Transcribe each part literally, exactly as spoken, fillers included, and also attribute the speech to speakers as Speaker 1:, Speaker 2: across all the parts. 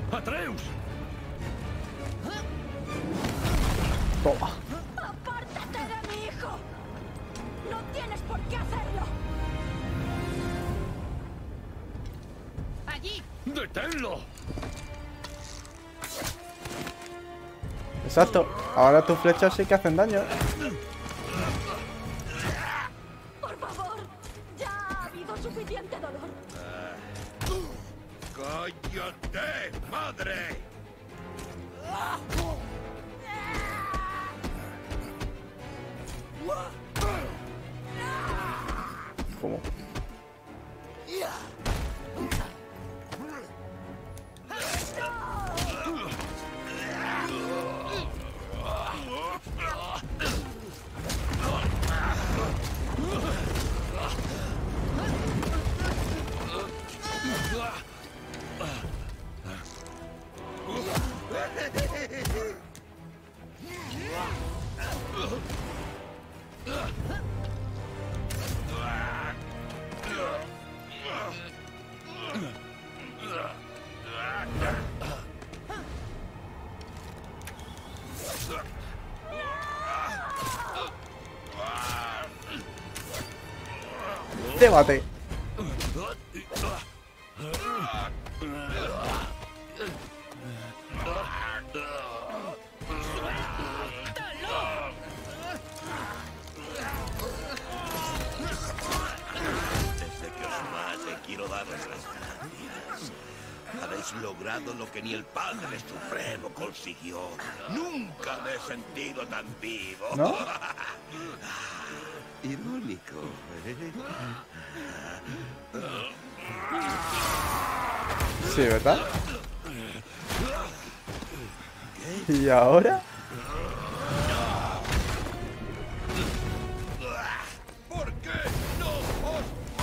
Speaker 1: ¡Atreus!
Speaker 2: Toma.
Speaker 3: ¡Apártate de mi hijo! ¡No tienes por qué hacerlo! ¡Allí!
Speaker 1: ¡Deténlo!
Speaker 2: Exacto. Ahora tus flechas sí que hacen daño.
Speaker 3: ¡Por favor! ¡Ya ha habido suficiente dolor!
Speaker 1: ¡Cállate, madre!
Speaker 2: ¿Cómo? Débate.
Speaker 4: Desde que os mate, quiero daros las gracias. Habéis logrado lo que ni el Padre Supremo consiguió. Nunca me he sentido tan vivo.
Speaker 2: ¿No?
Speaker 4: Irónico, ¿eh?
Speaker 2: Sí, ¿verdad? ¿Y ahora?
Speaker 4: ¿Por qué no os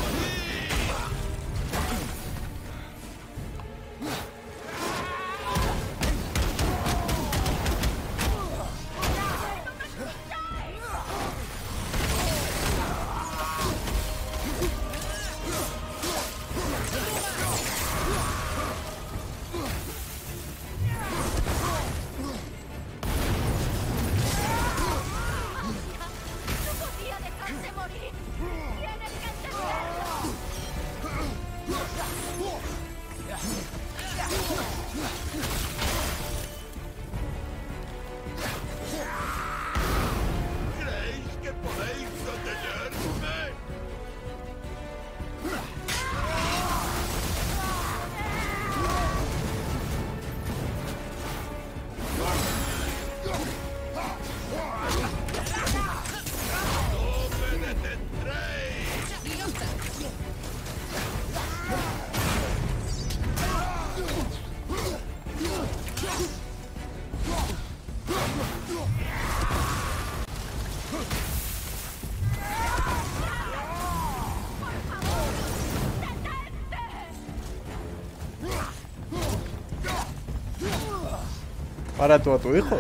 Speaker 2: Para tú a tu hijo.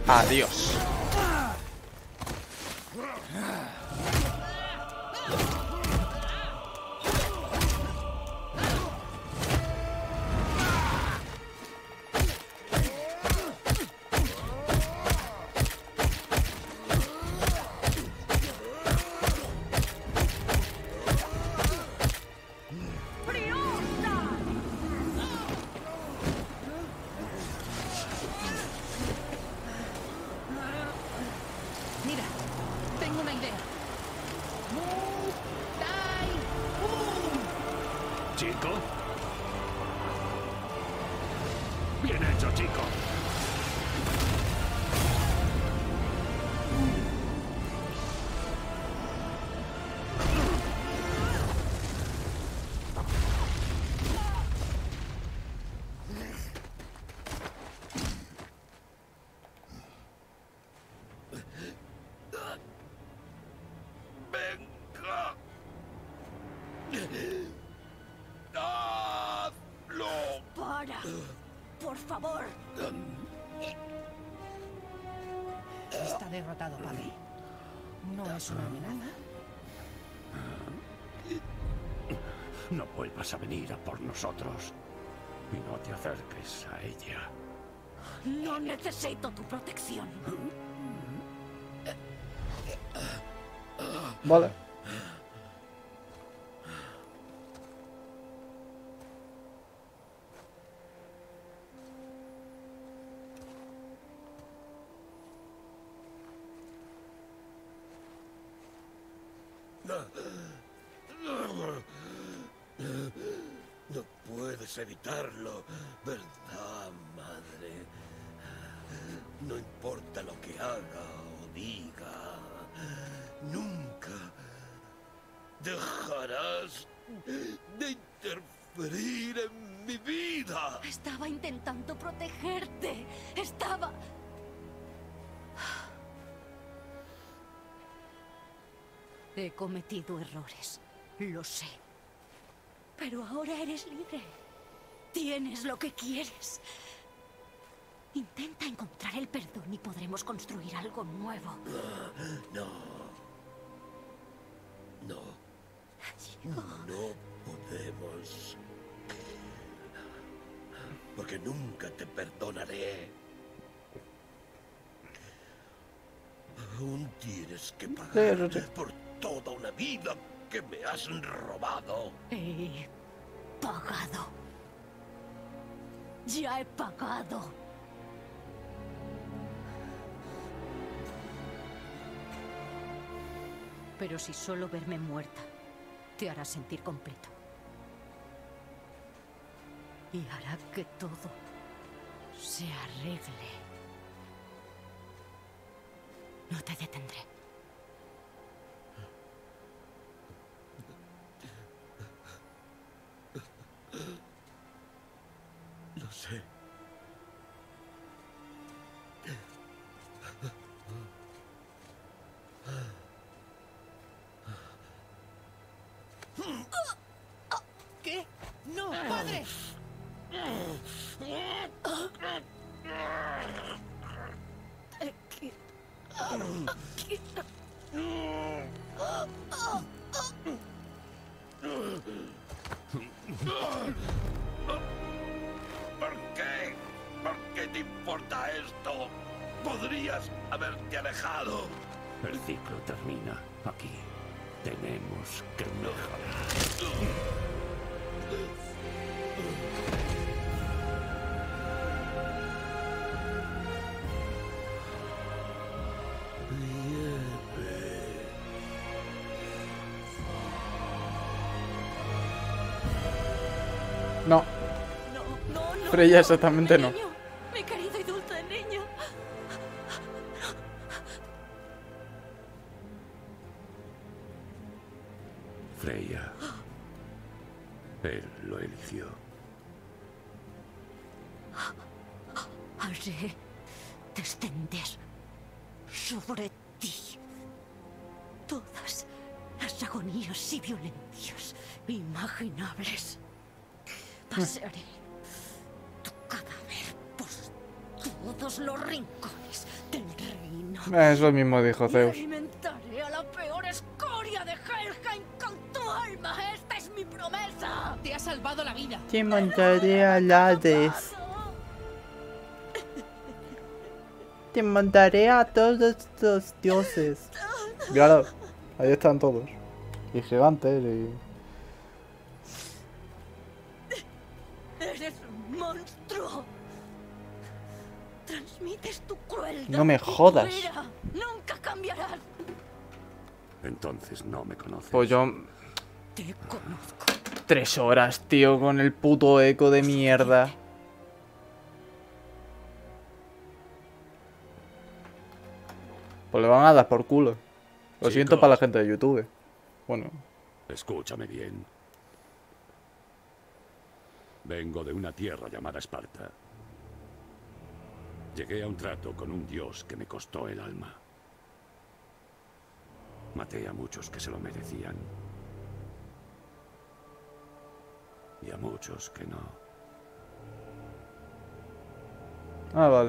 Speaker 2: Adiós.
Speaker 5: Mira, tengo una idea. Mu, dai, bum.
Speaker 1: ¿Chico? Bien hecho, chico.
Speaker 4: ¡Venga! ¡Hazlo!
Speaker 3: Para. Por favor.
Speaker 5: Está derrotado, padre. No es una amenaza.
Speaker 1: No vuelvas a venir a por nosotros. Y no te acerques a ella.
Speaker 3: No necesito tu protección.
Speaker 2: Vale.
Speaker 4: No puedes evitarlo, ¿verdad, madre? No importa lo que haga o diga, nunca dejarás de interferir en mi vida.
Speaker 3: Estaba intentando protegerte. Estaba... He cometido errores. Lo sé. Pero ahora eres libre. Tienes lo que quieres. Intenta encontrar el perdón y podremos construir algo nuevo.
Speaker 4: No. No. No podemos. Porque nunca te perdonaré. Aún tienes que pagar
Speaker 2: Sí, eso sí.
Speaker 4: por toda una vida que me has robado.
Speaker 3: He pagado. Ya he pagado. Pero si solo verme muerta te hará sentir completo. Y hará que todo se arregle. No te detendré.
Speaker 4: Lo sé.
Speaker 5: ¿Qué? ¡No, padre!
Speaker 4: ¿Por qué? ¿Por qué te importa esto? Podrías haberte alejado.
Speaker 1: El ciclo termina aquí. Tenemos que mejorar.
Speaker 2: No.
Speaker 3: No, no, no.
Speaker 2: Freya exactamente
Speaker 3: Mi
Speaker 2: no.
Speaker 3: niño, mi querido y dulce niño.
Speaker 1: Freya. Él lo eligió.
Speaker 3: Haré descender sobre ti todas las agonías y violencias imaginables. Pasearé tu cadáver por todos los rincones del
Speaker 2: Eso mismo dijo
Speaker 3: Y
Speaker 2: Zeus.
Speaker 3: alimentaré a la peor escoria de Helheim con tu alma. Esta es mi promesa.
Speaker 5: Te ha salvado la vida.
Speaker 2: Te montaré al Hades. Te montaré a todos los dioses. Claro, ahí están todos. Y gigantes y...
Speaker 3: Eres un monstruo. Transmites tu crueldad.
Speaker 2: No me
Speaker 3: y tu
Speaker 2: jodas.
Speaker 3: ira. Nunca cambiarás.
Speaker 1: Entonces no me conoces.
Speaker 2: Pues yo...
Speaker 3: Te conozco.
Speaker 2: Tres horas, tío, con el puto eco de mierda. Pues le van a dar por culo. Lo siento
Speaker 1: Chicos.
Speaker 2: para la gente de YouTube. Bueno,
Speaker 1: Escúchame bien. Vengo de una tierra llamada Esparta. Llegué a un trato con un dios que me costó el alma. Maté a muchos que se lo merecían. Y a muchos que no.
Speaker 2: ah, vale.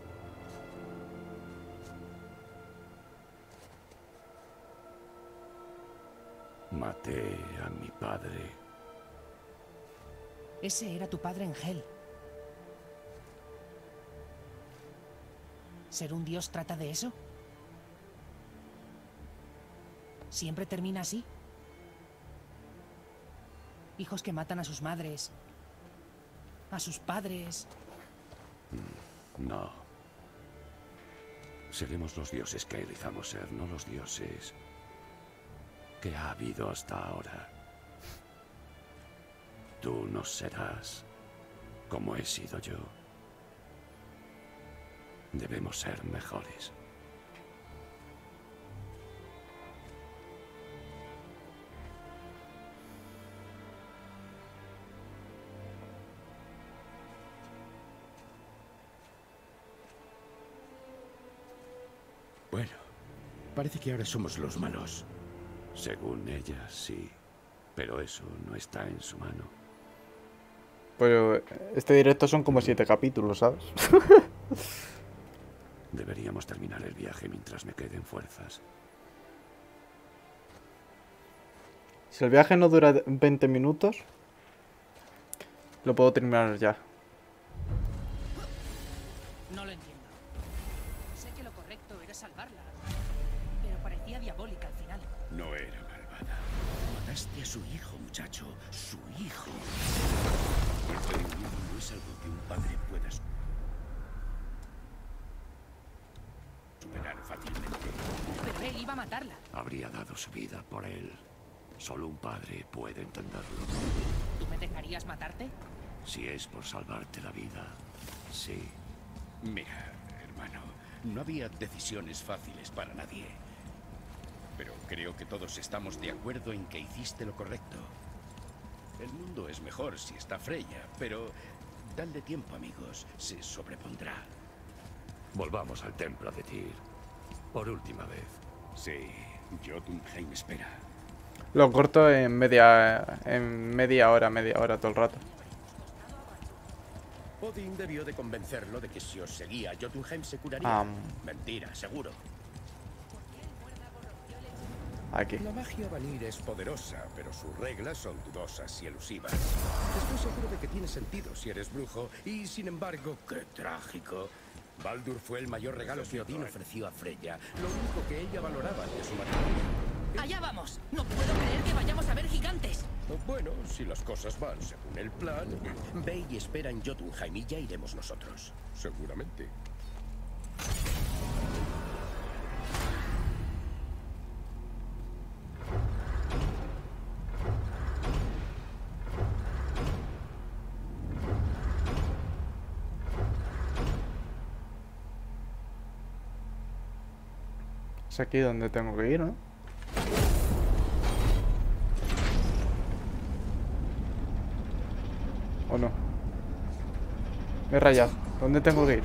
Speaker 1: Maté a mi padre.
Speaker 5: Ese era tu padre en Hel. ¿Ser un dios trata de eso? ¿Siempre termina así? Hijos que matan a sus madres, a sus padres.
Speaker 1: No. Seremos los dioses que elizamos ser, no los dioses que ha habido hasta ahora. Tú no serás como he sido yo. Debemos ser mejores.
Speaker 4: Bueno, parece que ahora somos los malos.
Speaker 1: Según ella, sí. Pero eso no está en su mano.
Speaker 2: Pero este directo son como siete capítulos, ¿sabes?
Speaker 1: Deberíamos terminar el viaje mientras me queden fuerzas.
Speaker 2: Si el viaje no dura veinte minutos, lo puedo terminar ya.
Speaker 5: No lo entiendo. Sé que lo correcto era salvarla, pero parecía diabólica al final.
Speaker 4: No era malvada. Mataste a su hijo, muchacho. Su hijo. El peligro no es algo que un padre pueda superar fácilmente.
Speaker 5: Pero él iba a matarla.
Speaker 1: Habría dado su vida por él. Solo un padre puede entenderlo.
Speaker 5: ¿Tú me dejarías matarte?
Speaker 1: Si es por salvarte la vida, sí.
Speaker 4: Mira, hermano, no había decisiones fáciles para nadie. Pero creo que todos estamos de acuerdo en que hiciste lo correcto. El mundo es mejor si está Freya, pero dadle tiempo, amigos. Se sobrepondrá.
Speaker 1: Volvamos al templo de Tyr. Por última vez.
Speaker 4: Sí, Jotunheim espera.
Speaker 2: Lo corto en media en media hora, media hora todo el rato.
Speaker 4: Odin debió de convencerlo de que si os seguía, Jotunheim se curaría.
Speaker 2: Ah.
Speaker 4: Mentira, seguro.
Speaker 2: Aquí.
Speaker 4: La magia Vanir es poderosa, pero sus reglas son dudosas y elusivas. Estoy seguro de que tiene sentido si eres brujo, y sin embargo, qué trágico. Baldur fue el mayor regalo que Odín ofreció a Freya, lo único que ella valoraba de su matrimonio.
Speaker 5: ¡Allá vamos! ¡No puedo creer que vayamos a ver gigantes!
Speaker 4: Bueno, si las cosas van según el plan, ve y espera en Jotunheim y ya iremos nosotros. Seguramente.
Speaker 2: Es aquí donde tengo que ir, ¿no? ¿O no? Me he rayado. ¿Dónde tengo que ir?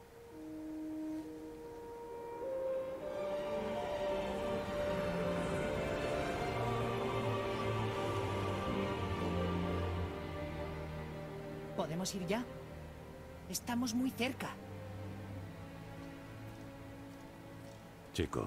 Speaker 5: ¿Podemos ir ya? Estamos muy cerca.
Speaker 1: Chico.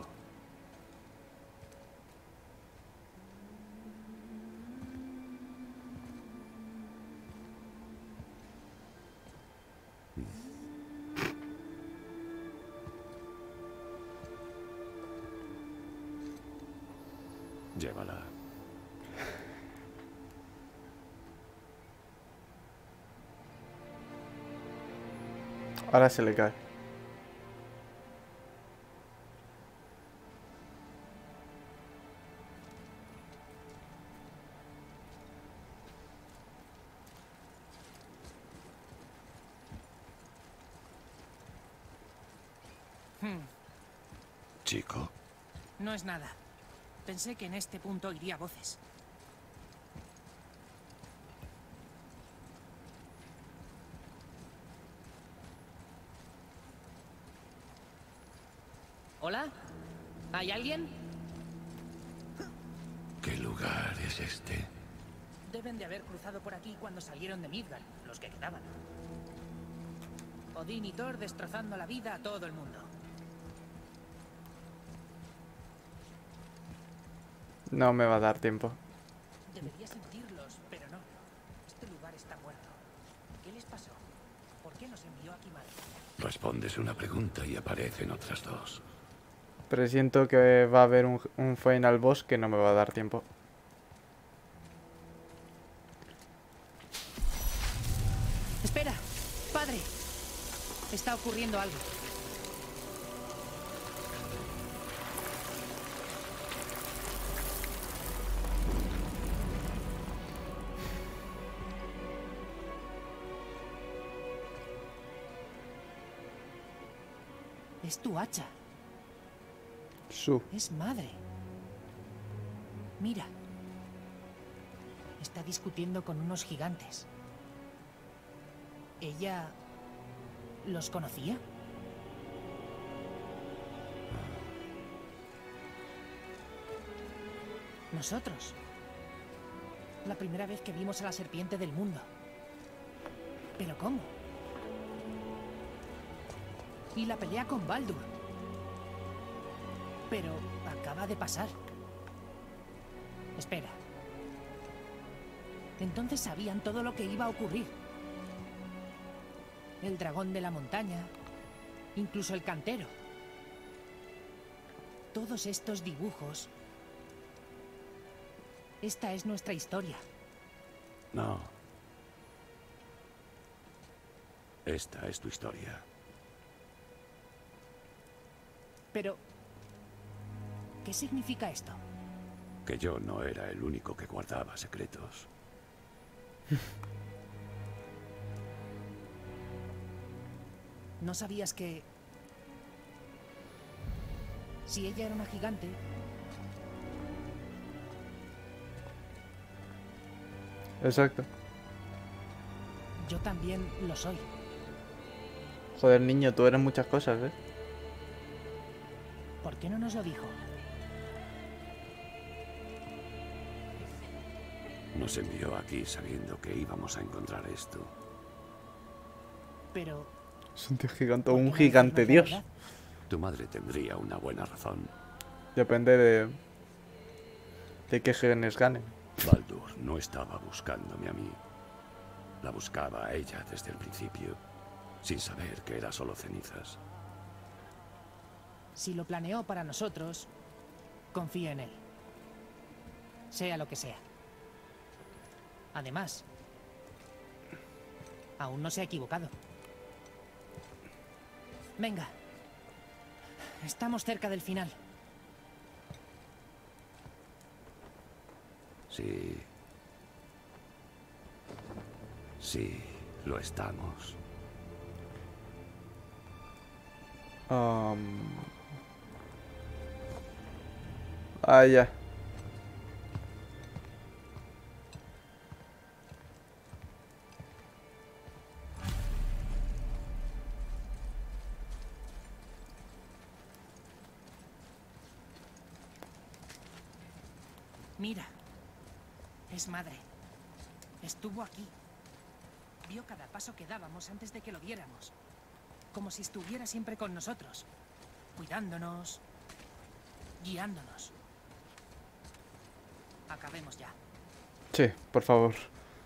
Speaker 1: Llévala.
Speaker 2: Ahora se le cae.
Speaker 5: Hmm,
Speaker 1: Chico.
Speaker 5: no es nada. Pensé que en este punto iría a voces. ¿Hola? ¿Hay alguien?
Speaker 1: ¿Qué lugar es este?
Speaker 5: Deben de haber cruzado por aquí cuando salieron de Midgard, los que quedaban. Odín y Thor destrozando la vida a todo el mundo.
Speaker 2: No me va a dar tiempo.
Speaker 5: Debería sentirlos, pero no. Este lugar está muerto. ¿Qué les pasó? ¿Por qué nos envió aquí mal?
Speaker 1: Respondes una pregunta y aparecen otras dos.
Speaker 2: Presiento que va a haber un, un final boss que no me va a dar tiempo.
Speaker 5: ¡Espera! ¡Padre! Está ocurriendo algo. Es tu hacha.
Speaker 2: Su.
Speaker 5: Es madre. Mira. Está discutiendo con unos gigantes. ¿Ella los conocía? Nosotros. La primera vez que vimos a la serpiente del mundo. ¿Pero cómo? Y la pelea con Baldur. Pero acaba de pasar. Espera. Entonces sabían todo lo que iba a ocurrir. El dragón de la montaña, incluso el cantero. Todos estos dibujos. Esta es nuestra historia.
Speaker 1: No. Esta es tu historia.
Speaker 5: Pero, ¿qué significa esto?
Speaker 1: Que yo no era el único que guardaba secretos.
Speaker 5: ¿No sabías que... si ella era una gigante...
Speaker 2: Exacto.
Speaker 5: yo también lo soy?
Speaker 2: Joder, niño, tú eres muchas cosas, ¿eh?
Speaker 5: ¿Por qué no nos lo dijo?
Speaker 1: Nos envió aquí sabiendo que íbamos a encontrar esto.
Speaker 5: Pero...
Speaker 2: Es un tío gigante,
Speaker 5: ¿por qué
Speaker 2: un
Speaker 5: no
Speaker 2: gigante
Speaker 5: decirnos la
Speaker 2: dios.
Speaker 5: verdad?
Speaker 1: Tu madre tendría una buena razón.
Speaker 2: Depende de... de qué genes ganen.
Speaker 1: Baldur no estaba buscándome a mí. La buscaba a ella desde el principio, sin saber que era solo cenizas.
Speaker 5: Si lo planeó para nosotros, confío en él. Sea lo que sea. Además, aún no se ha equivocado. Venga. Estamos cerca del final.
Speaker 1: Sí. Sí, lo estamos.
Speaker 2: Um... Ah, ya.
Speaker 5: Mira. Es madre. Estuvo aquí. Vio cada paso que dábamos antes de que lo viéramos. Como si estuviera siempre con nosotros. Cuidándonos. Guiándonos. Acabemos ya.
Speaker 2: Sí, por favor.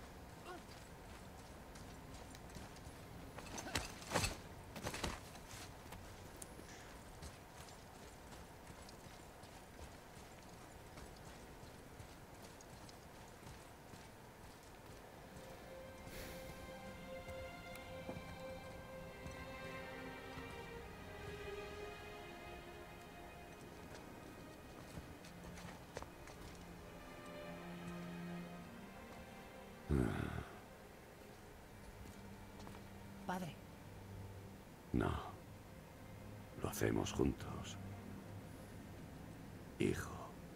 Speaker 5: Padre,
Speaker 1: No. Lo hacemos juntos. Hijo.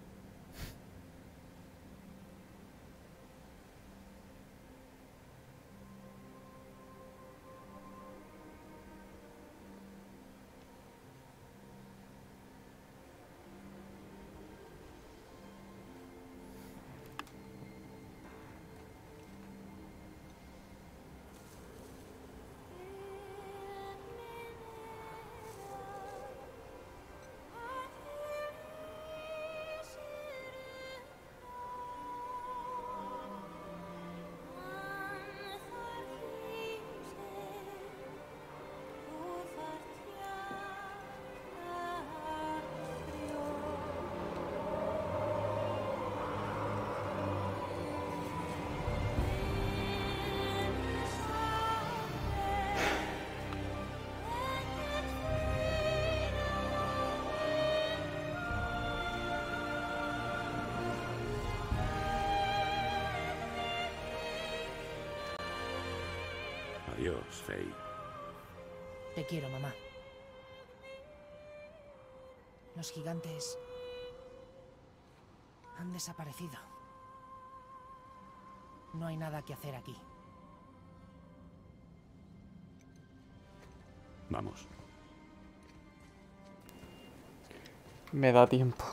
Speaker 1: Adiós, Faye.
Speaker 5: te quiero, mamá. Los gigantes han desaparecido. No hay nada que hacer aquí.
Speaker 1: Vamos.
Speaker 2: Me da tiempo.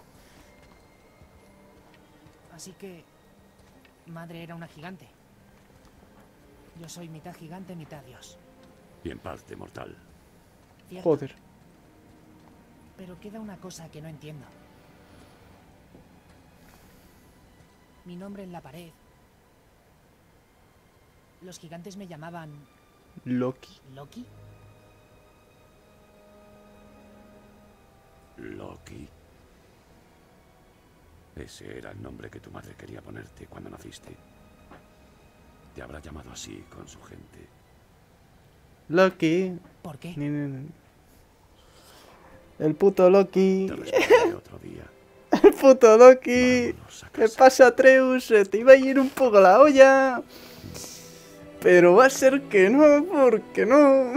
Speaker 5: Así que... madre era una gigante. Yo soy mitad gigante, mitad dios.
Speaker 1: Y en parte mortal.
Speaker 5: ¿Cierto?
Speaker 2: Joder.
Speaker 5: Pero queda una cosa que no entiendo. Mi nombre en la pared. Los gigantes me llamaban...
Speaker 2: Loki.
Speaker 5: ¿Loki?
Speaker 1: Loki. Ese era el nombre que tu madre quería ponerte cuando naciste. Te habrá llamado así con su gente.
Speaker 2: Loki.
Speaker 5: ¿Por qué?
Speaker 2: Ni, ni, ni. El puto Loki.
Speaker 1: Te responderé otro día.
Speaker 2: El puto Loki.
Speaker 1: Vámonos a
Speaker 2: ¿Qué
Speaker 1: casa.
Speaker 2: pasa, Atreus? Se te iba a ir un poco la olla. Pero va a ser que no, porque no.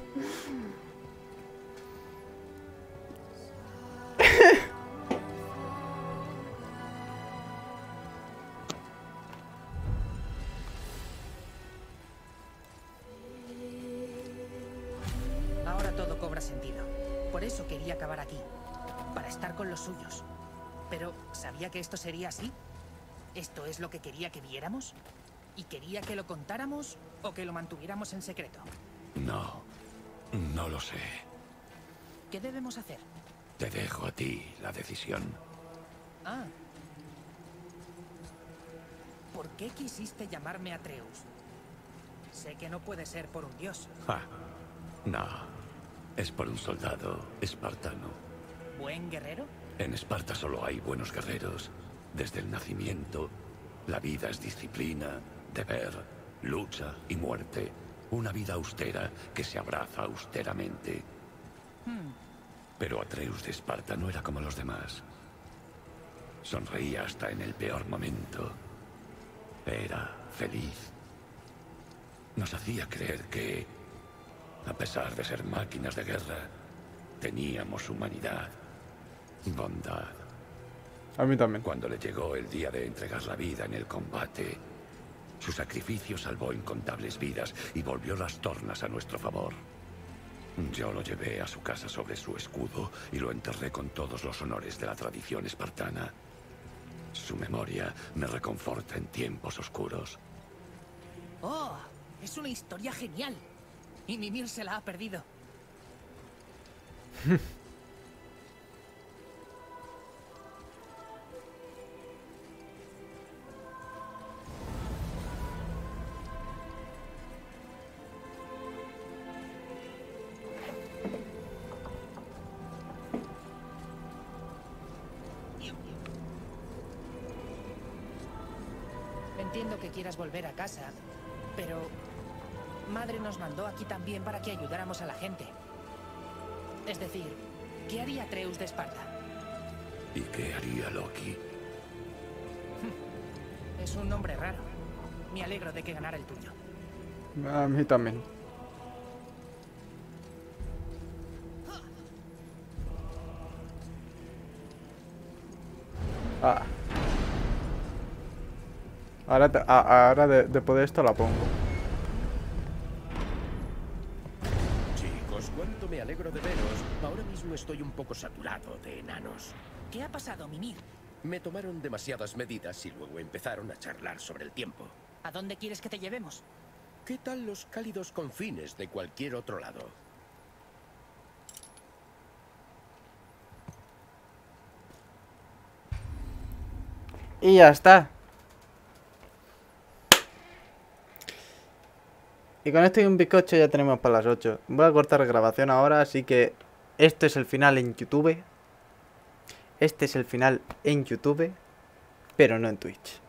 Speaker 5: Ahora todo cobra sentido. Por eso quería acabar aquí. Para estar con los suyos. Pero, ¿sabía que esto sería así? ¿Esto es lo que quería que viéramos? ¿Y quería que lo contáramos o que lo mantuviéramos en secreto?
Speaker 1: No, no lo sé.
Speaker 5: ¿Qué debemos hacer?
Speaker 1: Te dejo a ti la decisión.
Speaker 5: Ah. ¿Por qué quisiste llamarme Atreus? Sé que no puede ser por un dios.
Speaker 1: Ah, no, es por un soldado espartano.
Speaker 5: ¿Buen guerrero?
Speaker 1: En Esparta solo hay buenos guerreros. Desde el nacimiento, la vida es disciplina, deber, lucha y muerte. Una vida austera que se abraza austeramente.
Speaker 5: Hmm.
Speaker 1: Pero Atreus de Esparta no era como los demás. Sonreía hasta en el peor momento. Era feliz. Nos hacía creer que, a pesar de ser máquinas de guerra, teníamos humanidad, bondad.
Speaker 2: A mí también.
Speaker 1: Cuando le llegó el día de entregar la vida en el combate, su sacrificio salvó incontables vidas y volvió las tornas a nuestro favor. Yo lo llevé a su casa sobre su escudo y lo enterré con todos los honores de la tradición espartana. Su memoria me reconforta en tiempos oscuros.
Speaker 5: ¡Oh! Es una historia genial. Y Mimir se la ha perdido. Entiendo que quieras volver a casa, pero Madre nos mandó aquí también para que ayudáramos a la gente. Es decir, ¿qué haría Atreus de Esparta?
Speaker 1: ¿Y qué haría Loki?
Speaker 5: Es un nombre raro. Me alegro de que ganara el tuyo.
Speaker 2: A mí también. Ah. Ahora, te- a- ahora de, después de esto la pongo.
Speaker 1: Chicos, cuánto me alegro de veros. Ahora mismo estoy un poco saturado de enanos.
Speaker 5: ¿Qué ha pasado, Mimir?
Speaker 1: Me tomaron demasiadas medidas y luego empezaron a charlar sobre el tiempo.
Speaker 5: ¿A dónde quieres que te llevemos?
Speaker 1: ¿Qué tal los cálidos confines de cualquier otro lado?
Speaker 2: Y ya está. Y con esto y un bizcocho ya tenemos para las ocho. Voy a cortar grabación ahora, así que esto es el final en YouTube. Este es el final en YouTube, pero no en Twitch.